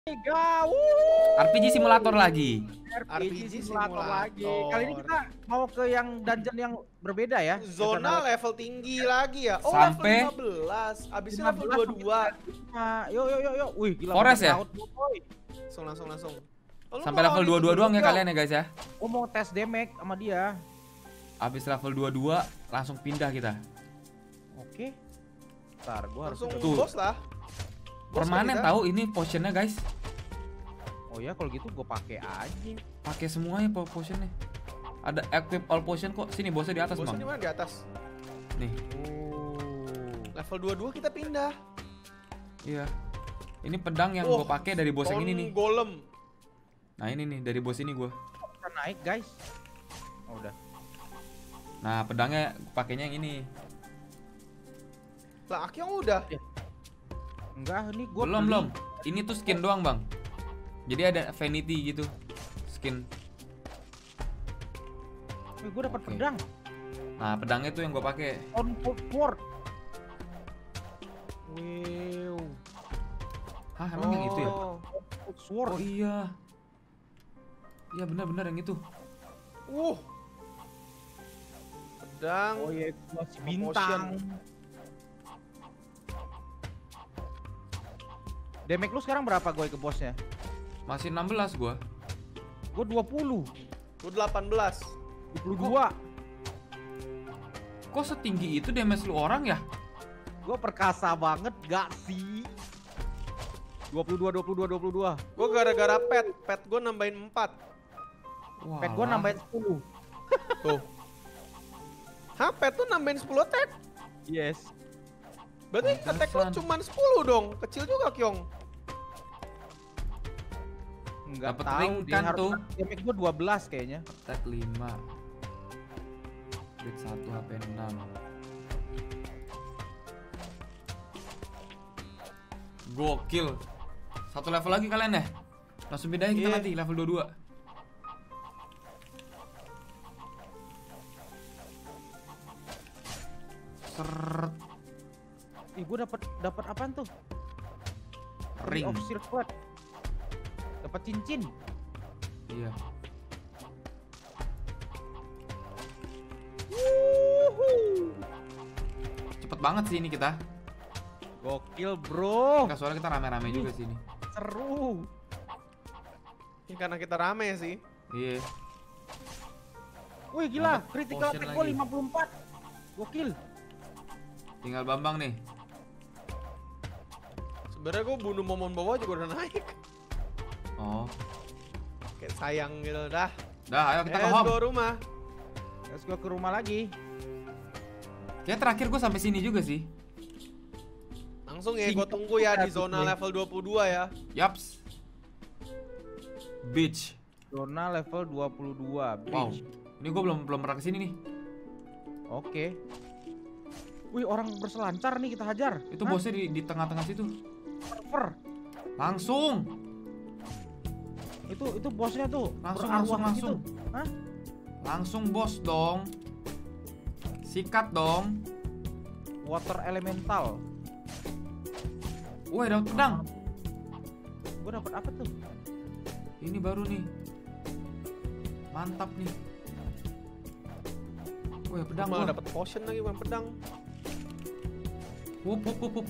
RPG simulator lagi. RPG simulator lagi. Kali ini kita mau ke yang dungeon yang berbeda ya. Zona level tinggi lagi ya. Oh, sampai level 15. Abisnya level 22. Yuk. Wih, gila. Forest ya? Langsung. Sampai level 22 doang ya kalian ya guys ya. Oh, mau tes damage sama dia. Abis level 22 langsung pindah kita. Oke. Ntar gua harus langsung tuh. bos lah. Permanen tahu ini potionnya guys. Oh ya, kalau gitu gue pakai aja. Pakai semuanya potionnya. Ada equip all potion kok. Sini bosnya di atas, Bang. Bosnya di mana? Di atas. Nih. Level 22 kita pindah. Iya. Ini pedang yang gue pakai dari bos yang ini nih. Golem. Nah, ini nih dari bos ini gue. Bisa naik, guys. Oh, udah. Nah, pedangnya pakainya yang ini. Lah, Aki yang udah. Enggak, ini gua belum. Ini tuh skin doang, Bang. Jadi ada vanity gitu. Skin. Gue dapat pedang. Nah, pedangnya tuh yang gue pakai. On sword. Wow. Hah, emang yang itu ya? Sword. Oh iya. Iya benar-benar yang itu. Pedang. Oh iya, itu masih bintang. Damage lu sekarang berapa gue ke bosnya? Masih 16 gua. Gue 20. Gue 18. 22. Kok setinggi itu damage lu orang ya? Gue perkasa banget gak sih? 22. Gue gara-gara pet gue nambahin 4. Pet gue nambahin 10. Tuh. Hah, pet tuh nambahin 10 attack? Yes. Berarti attack lu cuma 10 dong. Kecil juga, Kyong. Enggak dapet tahu ring dia kan harus tuh. damage gue 12 kayaknya. Attack 5. Crit 1 HP 6. Gokil. Satu level lagi kalian ya? Langsung pindahin kita nanti level 22. Seret. Ih, gue dapat apaan tuh? Ring. Of circlet. Dapat cincin. Iya. Cepet banget sih ini kita. Gokil, bro. Enggak, soalnya kita rame-rame juga sini. Seru. Ini karena kita rame sih. Iya. Wih, gila. Dapet Critical potion attack gue lagi. 54. Gokil. Tinggal Bambang nih. Sebenarnya gue bunuh momon bawah juga udah naik. Oh. Kayak sayang gitu dah. Dah, ayo kita ke Let's home. go rumah. Let's go ke rumah lagi. Kayak terakhir gue sampai sini juga sih. Langsung ya, gue tunggu ya di zona level 22 ya. Yaps. Beach. Zona level 22. Wow. Ini gue belum pernah kesini nih. Oke. Wih, orang berselancar nih, kita hajar. Itu bosnya di tengah-tengah situ. Server. Langsung. Itu bosnya tuh. Langsung. Gitu. Hah? Langsung bos dong. Sikat dong. Water elemental. Wah, dapat pedang. Gue dapat apa tuh? Ini baru nih. Mantap nih. Wah, pedang Malah gua. dapat potion lagi, bukan pedang. Wup.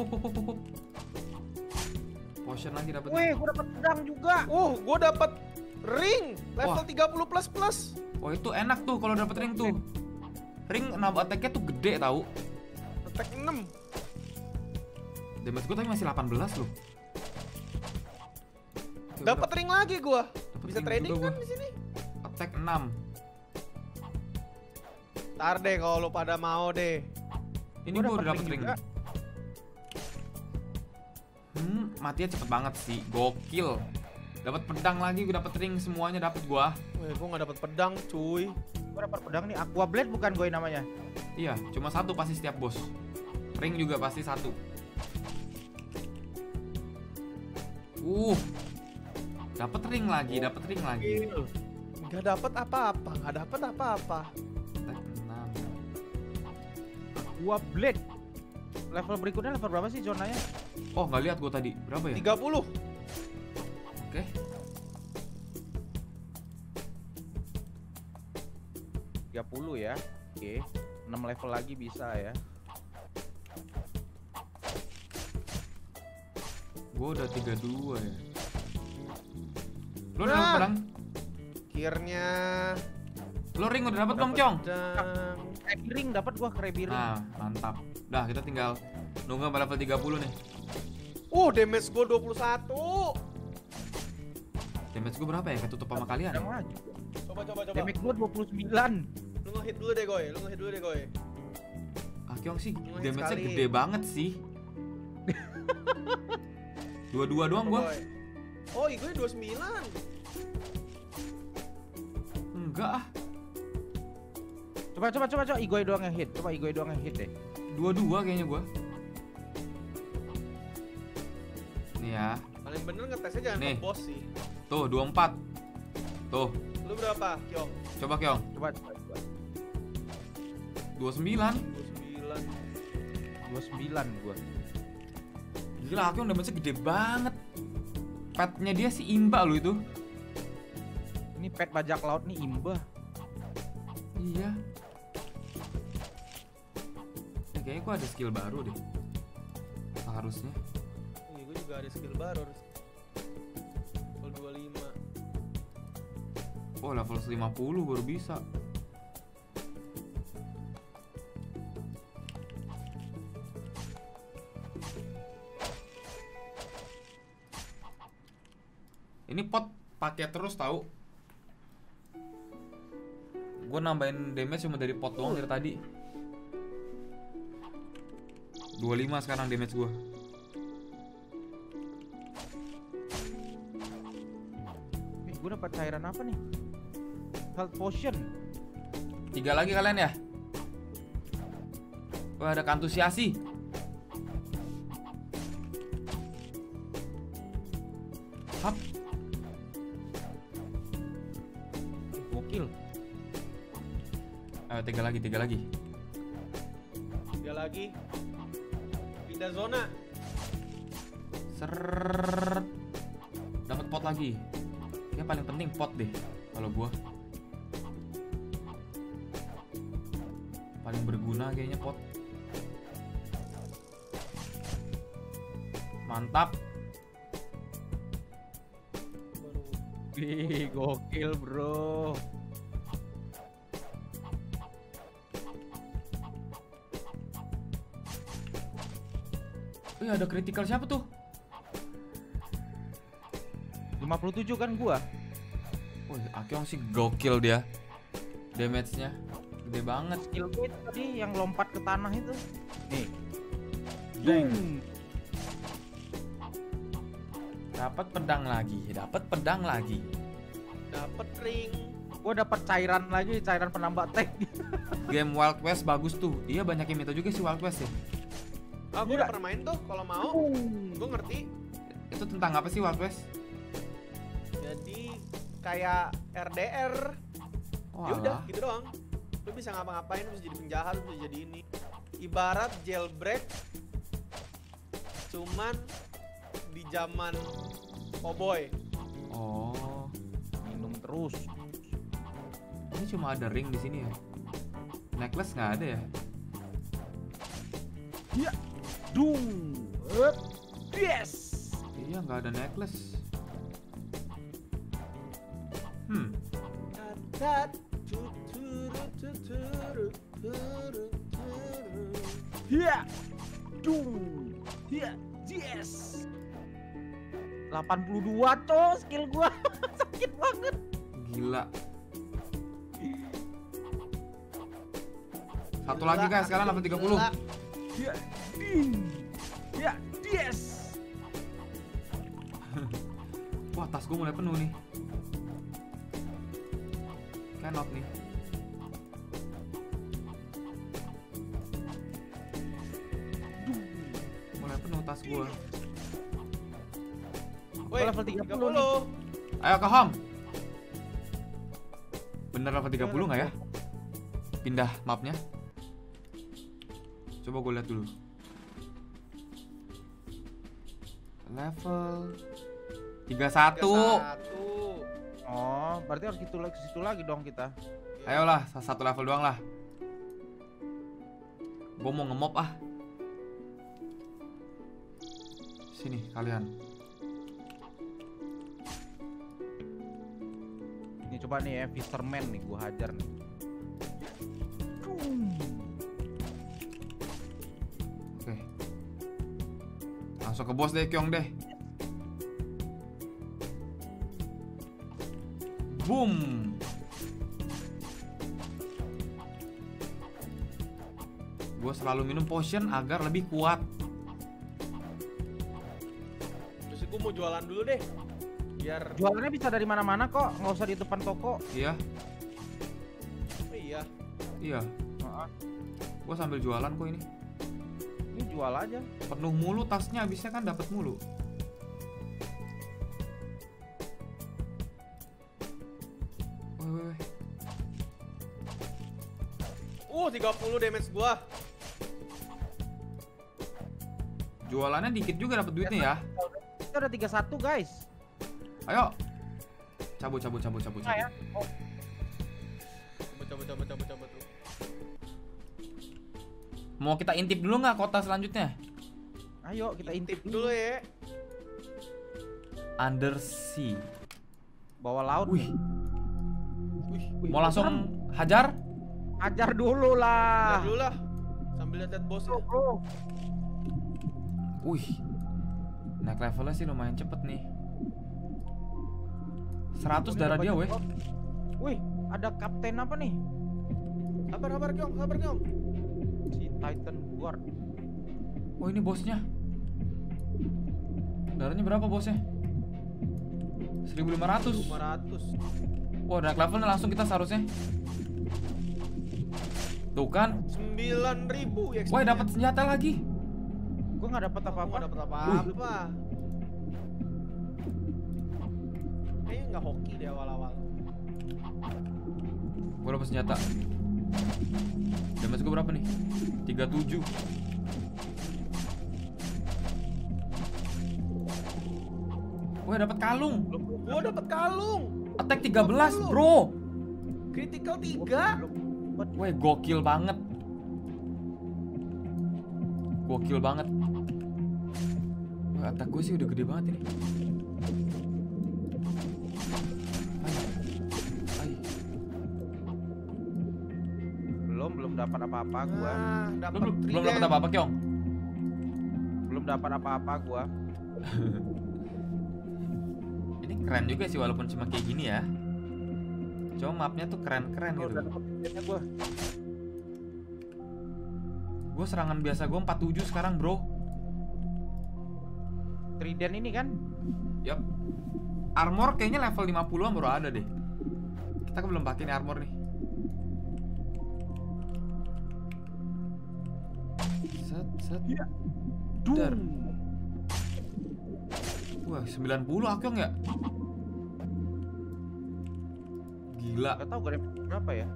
Potion lagi dapat. Wih, gue dapat pedang juga. Gue dapat ring level Wah. 30++. Oh, itu enak tuh kalau dapat ring tuh. Ring nambah attack-nya tuh gede tahu. Attack 6. Damage gue tapi masih 18 loh. Dapat ring lagi gua. Bisa ring trading juga kan gua. di sini. Attack 6. Ntar deh kalau lo pada mau deh. Ini Gua gue udah dapet dapet ring ring. juga. Matinya cepet banget sih. Gokil. Dapat pedang lagi, gue dapet ring semuanya dapat gua. Wih, gua nggak dapat pedang, cuy. Gue dapat pedang nih, Aqua Blade bukan gue namanya. Iya, cuma satu pasti setiap bos. Ring juga pasti satu. Dapat ring lagi. Nggak dapat apa-apa. Attack 6. Aqua Blade. Level berikutnya level berapa sih zonanya? Oh, nggak lihat gue tadi. Berapa ya? 30. 30 ya. Oke. 6 level lagi bisa ya. Gua udah 32 ya. Lo udah Nah. dapet pedang? Gearnya Lo ring udah dapet belum, Cong? pedang. Krebiring dapat gua krebiring. Nah, mantap. Udah, kita tinggal nunggu sampai level 30 nih. Damage gue 21. Damage gue berapa ya? Ketutup sama kalian. Pedang lagi. Coba. Damage gua 29. Lu nge-hit dulu deh, Goy. Kyong sih Lumayan damage-nya sekali. gede banget sih. 22 doang gua. Goy. Oh, gue 29. Enggak ah. Coba Igoy doang yang hit. Coba Igoy doang yang hit deh. 22 kayaknya gua. Nih ya. Paling bener ngetesnya jangan Nih. ke boss sih. Tuh 24. Tuh, Lu berapa, Kyong? coba Kyong. Coba. 29. 29. 29 gua. Gila, Kyong damage-nya gede banget. Petnya dia si imba lo itu. Ini pet bajak laut nih imba. Iya. Kayaknya gua ada skill baru deh. Harusnya. Iya, gue juga ada skill baru. Level 25. Oh, level 50 baru bisa. Ini pot pakai terus tahu. Gue nambahin damage cuma dari pot doang dari tadi. 25 sekarang damage gue. Gue dapat cairan apa nih? Health potion. 3 lagi kalian ya? Wah, ada kantusiasi. Hap. Gokil. Ayo 3 lagi. 3 lagi. Pindah zona. Seret. Dapat pot lagi. Yang paling penting pot deh kalau gua. Paling berguna kayaknya pot. Mantap. Wih, gokil bro. Wih, ada critical siapa tuh? 57 kan gua. Wih, Akyong sih gokil dia. Damage-nya gede banget. Skill gue itu tadi yang lompat ke tanah itu. Nih. Deng. Dapat pedang lagi. Dapat ring. Gua dapat cairan lagi, cairan penambah tank. Game Wild West bagus tuh. Iya, banyak yang minta juga sih Wild West ya. Ah, gue udah pernah main tuh. Kalau mau, gue ngerti. Itu tentang apa sih Wild West? Jadi kayak RDR. Oh, Ya udah, alah. gitu doang. Lu bisa ngapa-ngapain, lu bisa jadi penjahat, lu bisa jadi ini. Ibarat jailbreak, cuman di zaman cowboy. Oh, Minum terus. ini cuma ada ring di sini ya. Necklace nggak ada ya? Ya. Dung. Yes. Iya, nggak ada necklace. Ya. Dung. Ya. Yes. 82 tuh skill gua. Sakit banget. Gila. Satu lagi guys, sekarang level 30. Ya. Ding. Ya. Yes. Wah, tas gue mulai penuh nih. Cannot nih. Mulai penuh tas gue. Woi, Level 30 nih. Ayo ke home. Bener level 30 nggak ya? Pindah mapnya. Coba gue lihat dulu. Level 31. 31. Oh. Oh, berarti harus ke situ lagi dong kita. Ayolah, satu level doang lah. Gue mau nge-mob ah. Sini kalian. Ini coba nih ya, Fisherman nih gua hajar nih. Oke. Langsung ke bos deh, Kyong deh. Boom. Gue selalu minum potion agar lebih kuat. Terus gue mau jualan dulu deh. Biar Jualannya bisa dari mana-mana kok, nggak usah di depan toko. Iya, oh, iya. iya. Gue sambil jualan kok ini. Ini jual aja. Penuh mulu tasnya, habisnya kan dapat mulu. Weh. 30 damage gua. Jualannya dikit juga dapat duitnya ya. Kita ada 31 guys. Ayo. Cabut. Nah, ya. Oh, Coba tuh. Mau kita intip dulu nggak kota selanjutnya? ayo kita intip Dulu ya. Undersea. Bawah laut. Wih, Wih, mau langsung hajar? ajar dulu lah. Biar dulu lah. Sambil lihat bosnya. Bro. Wih, naik levelnya sih lumayan cepet nih. 100 darah dia weh. Wih, ada kapten apa nih? Sabar Kyong. Si Titan Guard. Oh ini bosnya. Darahnya berapa bosnya? 1500. 500. Wah naik levelnya langsung kita seharusnya. Tuh kan. 9000 ya. Wah dapat senjata lagi. Gua nggak dapat apa-apa. Nggak dapat apa-apa. Kayaknya nggak hoki deh awal-awal. Gue dapat senjata. Damage gue berapa nih? 37. Gue dapat kalung. Gua dapat kalung. Attack 13, bro. Critical 3. Weh, gokil banget. Gokil banget. Wah, attack gue sih udah gede banget ini. Ay. Belum dapat apa-apa gua. Nah, dapat Belum dapat apa-apa, Kyong. Belum dapat apa-apa gua. Ini keren juga sih walaupun cuma kayak gini ya. Cuma mapnya tuh keren-keren gitu. Udah dapat tiketnya gua. Gue serangan biasa gue 47 sekarang, bro. Trident ini kan? Yap. Armor kayaknya level 50-an baru ada deh. Kita kan belum pakai nih armor nih. Set. Iya. Dar. Wah, 90 Akyong ya? Gila. Gak tahu gue berapa ya?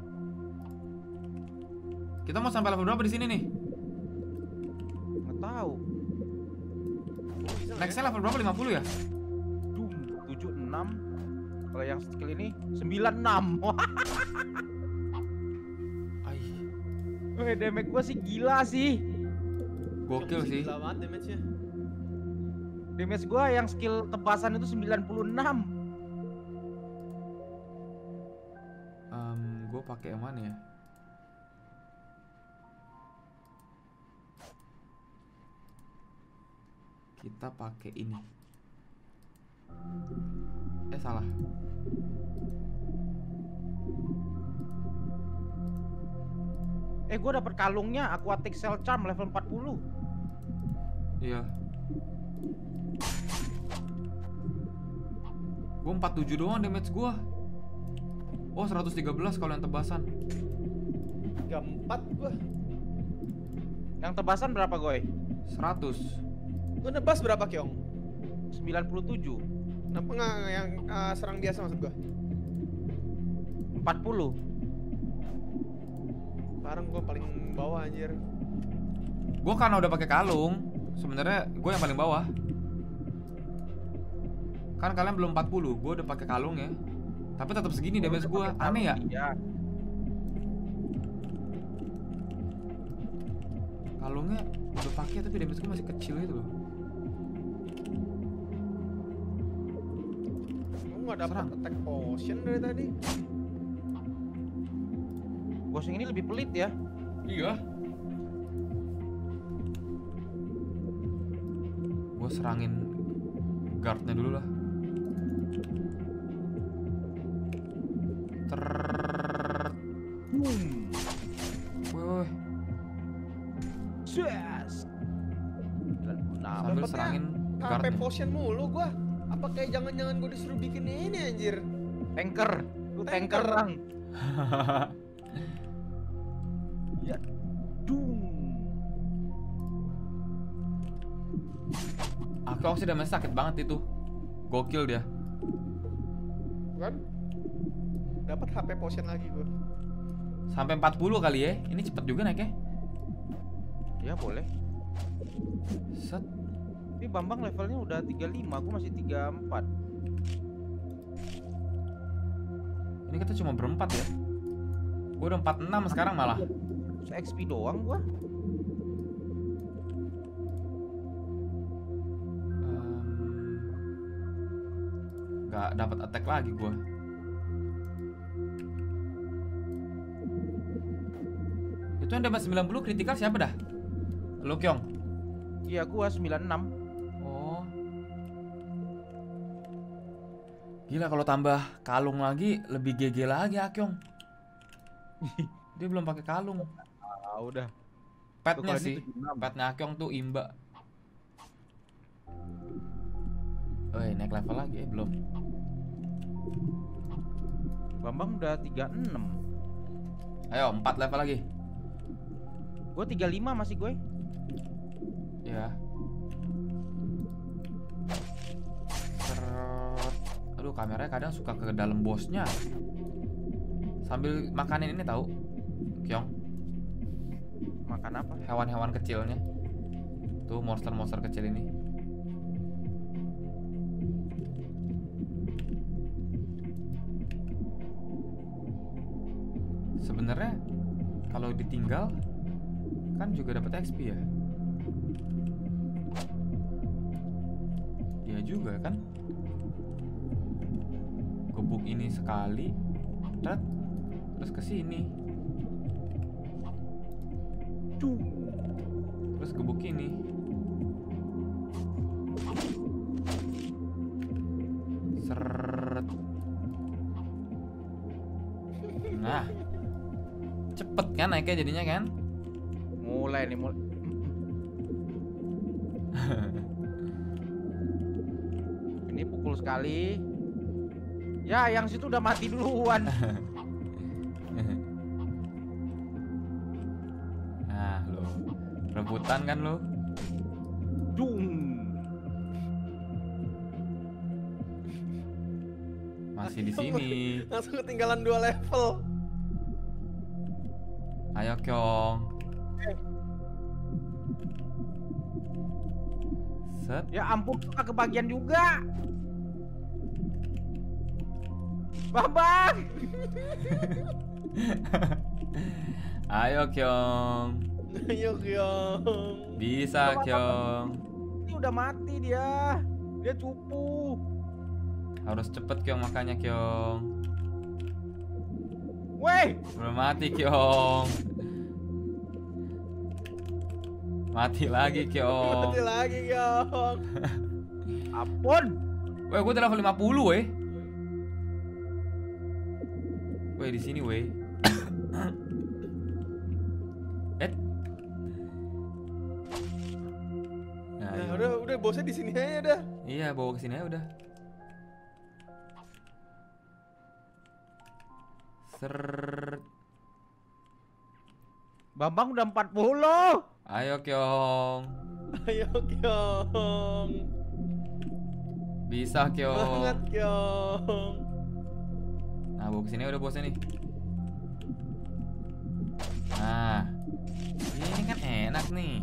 Kita mau sampai level berapa di sini nih? Nggak tahu. Nextnya level berapa? 50 ya? 76. Kalau yang skill ini 96. Wah, Ay, damage gua sih gila sih. gokil sih. Gila banget damage-nya. Damage gua yang skill tebasan itu 96. Gue pakai yang mana ya? Kita pakai ini. Salah. Gua dapet kalungnya Aquatic Cell Charm level 40. Iya. Gue 47 doang damage gue. Oh 113 kalau yang tebasan. 34 gua. Yang tebasan berapa goy? 100. Gua nebas berapa Kyong? 97. Kenapa nggak yang serang biasa maksud gua? 40. Sekarang gua paling bawah anjir. Gue karena udah pakai kalung, sebenarnya gue yang paling bawah. Kan kalian belum 40, gue udah pakai kalung ya. Tapi tetap segini damage gua. Aneh ya? Iya. Kalungnya udah pakai tapi damage gua masih kecil gitu loh. Lu nggak dapat Serang. attack potion dari tadi. Bos yang ini lebih pelit ya. Iya. Gua serangin guardnya dulu lah. Woi, Yes. 96. sambil Dapetnya serangin HP guardnya. potion mulu gua. Apa kayak jangan-jangan gua disuruh bikin ini anjir? Tanker. Lu tanker, Tanker. Bang. Ya. Dung. Aku sih damage sakit banget itu. Gokil dia. Kan? Dapat HP potion lagi gua. Sampai 40 kali ya. Ini cepet juga naiknya. Ya boleh. Set. Tapi Bambang levelnya udah 35, aku masih 34. Ini kita cuma berempat ya. Gua udah 46 sekarang malah. XP doang gua. Gak dapat attack lagi gua. Itu yang dapat 90 kritikal siapa dah? Lu Kyong. Iya gua 96. Oh. Gila kalau tambah kalung lagi lebih GG lagi Akyong. Dia belum pakai kalung. Ah udah. Petnya Tuh, kalau sih. ini 76. Petnya Akyong tuh imba. Oh, naik level lagi belum. Bambang udah 36. Ayo 4 level lagi. Gua 35 masih gue. Ya. Seret. Aduh, kameranya kadang suka ke dalam bosnya. Sambil makanin ini tahu, Kyong, Makan apa? hewan-hewan kecilnya. Tuh monster-monster kecil ini. Sebenarnya kalau ditinggal kan juga dapat XP ya. Iya juga kan. Gebuk ini sekali, terus ke sini. Terus gebuk ini. Seret. Nah, cepet kan naiknya jadinya kan? Mulai nih mulai. Ini pukul sekali. Ya, yang situ udah mati duluan. Nah, lo rebutan kan lo? Dung. Masih di sini. Langsung ketinggalan 2 level. Ayo Kyong. Set. Ya ampun, suka kebagian juga. Bambang. Ayo Kyong. Ayo Kyong. Bisa Kyong. Ini udah mati dia. Dia cupu. Harus cepet Kyong makanya Kyong. Weh, Belum mati Kyong. Mati lagi Kyong. Mati lagi Kyong. ampun. Weh, gue udah level 50 weh. Weh, di sini weh. Nah, udah bosnya di sini aja dah. Iya, bawa ke sini aja udah. Seret. Bambang udah 40. Ayo Kyong. Ayo Kyong. Bisa Kyong. Banget Kyong. Nah, bawa ke sini udah bosnya nih. Nah, ini kan enak nih.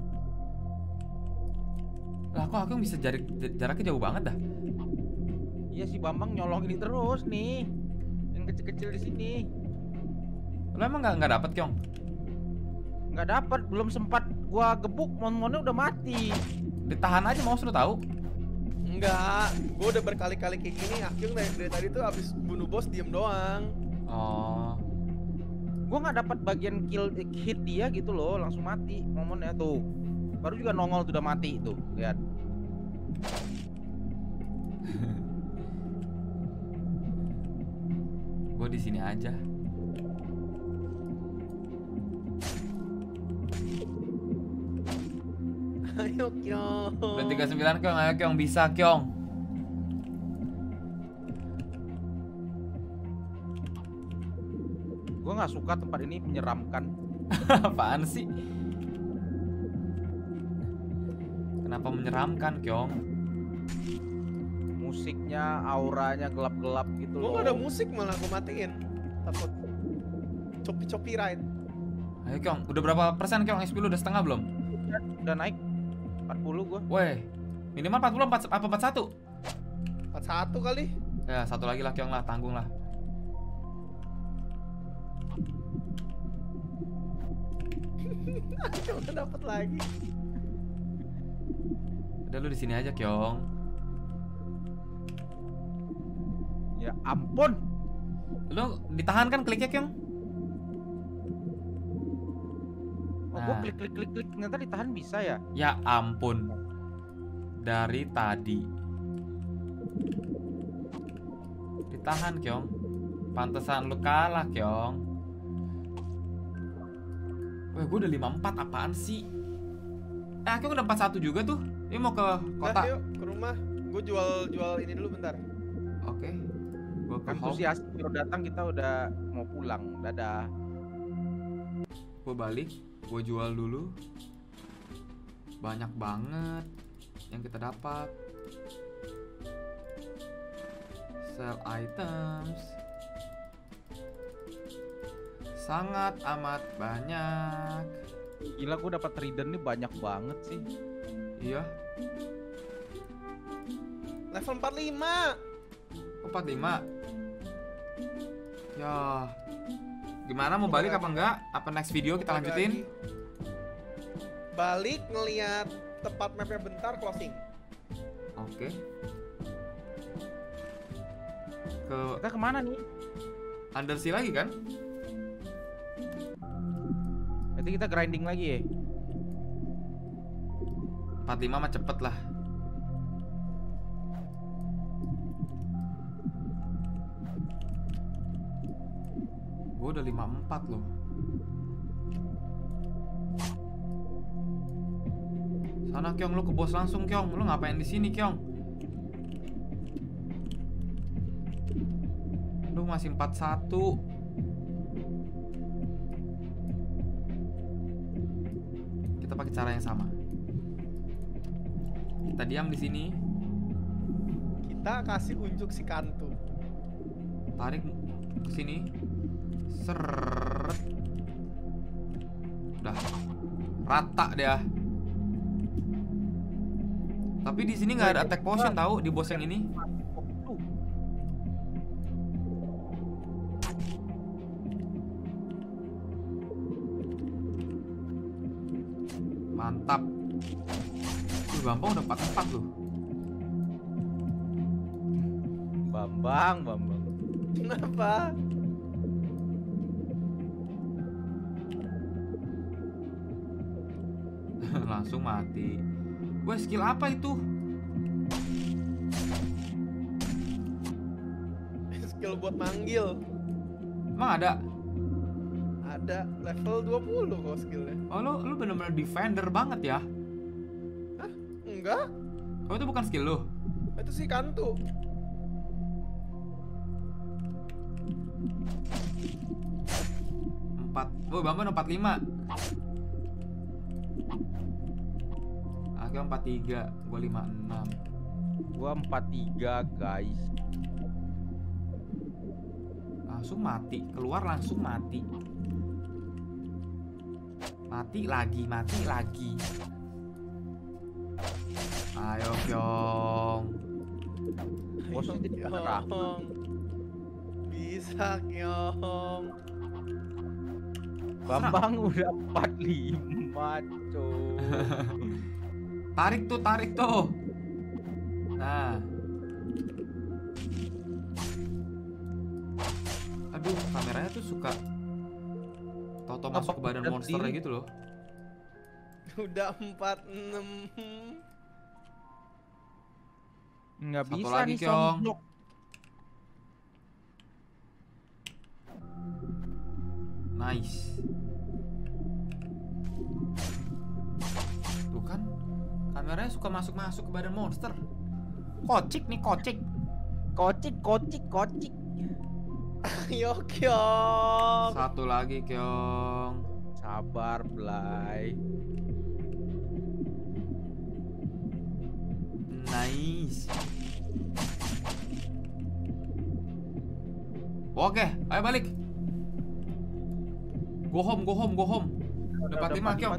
Lah kok aku bisa jaraknya jauh banget dah. Iya si Bambang nyolong ini terus nih. Yang kecil-kecil di sini. Lo emang nggak dapet Kyong? Nggak dapat, belum sempat gua gebuk, mon-monnya udah mati. Ditahan aja mau suruh tahu. Enggak, gue udah berkali-kali kayak gini. Akyong dari tadi tuh abis bunuh bos diem doang. Oh. Gua nggak dapat bagian kill hit dia gitu loh, langsung mati momennya tuh. Baru juga nongol tuh udah mati tuh, lihat. Gue di sini aja. Ayo Kyong. Udah 39 Kyong, ayo Kyong bisa Kyong. Gua nggak suka tempat ini menyeramkan. Apaan sih? Kenapa menyeramkan Kyong? Musiknya, auranya gelap-gelap gitu Gue loh. gak ada musik malah gue matiin. Takut copyright. Ayo Kyong, udah berapa persen Kyong? XP lu udah setengah belum? Udah naik 40 gua. Weh, minimal 40 apa 41? 41 kali. Ya, satu lagi lah Kyong lah, tanggung lah. Cuma dapat lagi. Udah lu di sini aja Kyong. Ya ampun. Lu ditahan kan kliknya Kyong? Oh, gua klik ternyata ditahan bisa ya? Ya ampun. Dari tadi ditahan Kyong. Pantesan lu kalah Kyong. Weh, gue udah 54, apaan sih? Kyong udah 41 juga tuh. Ini mau ke kota. Udah, yuk ke rumah. Gue jual ini dulu bentar. Oke. Gue ke home. Antusias baru datang kita udah mau pulang. Dadah. Gue balik, gue jual dulu. Banyak banget yang kita dapat. Sell items. Sangat amat banyak. Gila, gue dapat trident nih banyak banget sih. Iya. Level 45. 45. Ya. Gimana mau balik apa enggak? Apa next video kita lanjutin? Balik ngelihat tempat mapnya bentar closing. Oke. Ke Kita kemana nih? Undersea lagi kan? Berarti kita grinding lagi ya? 45 mah cepet lah. Gue udah 54 loh. Sana Kyong, lu ke bos langsung Kyong. Lu ngapain di sini Kyong? Lu masih 41. Kita pakai cara yang sama. Kita diam di sini. Kita kasih unjuk si Kantu. Tarik ke sini. Seret. Udah rata dia. Tapi di sini nggak ada attack potion tahu di bos yang ini. Mantap. Bambang udah 44 loh. Bambang. Kenapa? Langsung mati. Gue skill apa itu? Skill buat manggil. Emang ada? Ada level 20 kok skillnya. Oh lu bener-bener defender banget ya? Hah? Enggak. Oh itu bukan skill lu? Itu si Kantu. Bambang 45. Aku 43, gua 56. Gua 43 guys. Langsung mati, keluar langsung mati. Mati lagi. Ayo Kyong. Bosnya jadi merah. Kyong. Bisa Kyong. Bambang udah 45 cuy. Tarik tuh. Nah. Aduh, kameranya tuh suka tau-tau masuk ke badan Ngebug monsternya sendiri. gitu loh. Udah 46. Nggak Satu bisa lagi, nih Kyong. Songblock. Nice. Tuh kan, kameranya suka masuk-masuk ke badan monster. Kocik nih, kocik. Kocik. Ayo Kyong. Satu lagi, Kyong. Sabar, Blay. Nice. Oke, ayo balik. Go home. Udah 45, Kyong.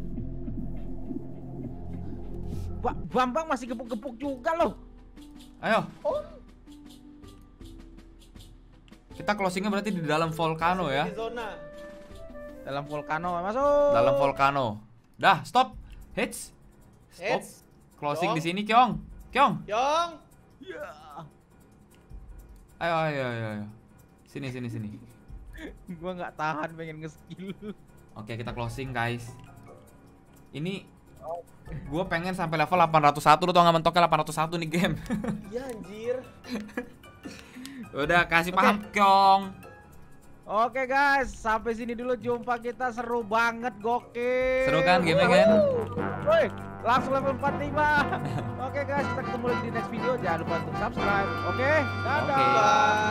Bambang masih gepuk-gepuk juga loh. Ayo. Kita closingnya berarti di dalam volcano ya. Di zona. Dalam volcano masuk. Dalam volcano. Dah, stop. Hits. Stop. Hits. Closing Kyong. di sini, Kyong. Kyong. Kyong. Ayo. Sini. Gua nggak tahan pengen nge-skill. Oke, kita closing, guys. Ini gue pengen sampai level 801. Lu tau gak mentoknya 801 nih game. Iya anjir. Udah kasih paham, Kyong. Oke guys, sampai sini dulu jumpa kita, seru banget, gokil. Seru kan game-nya kan? Woi, langsung level 45. Oke guys, kita ketemu lagi di next video. Jangan lupa untuk subscribe. Oke, dadah. Oke. Bye.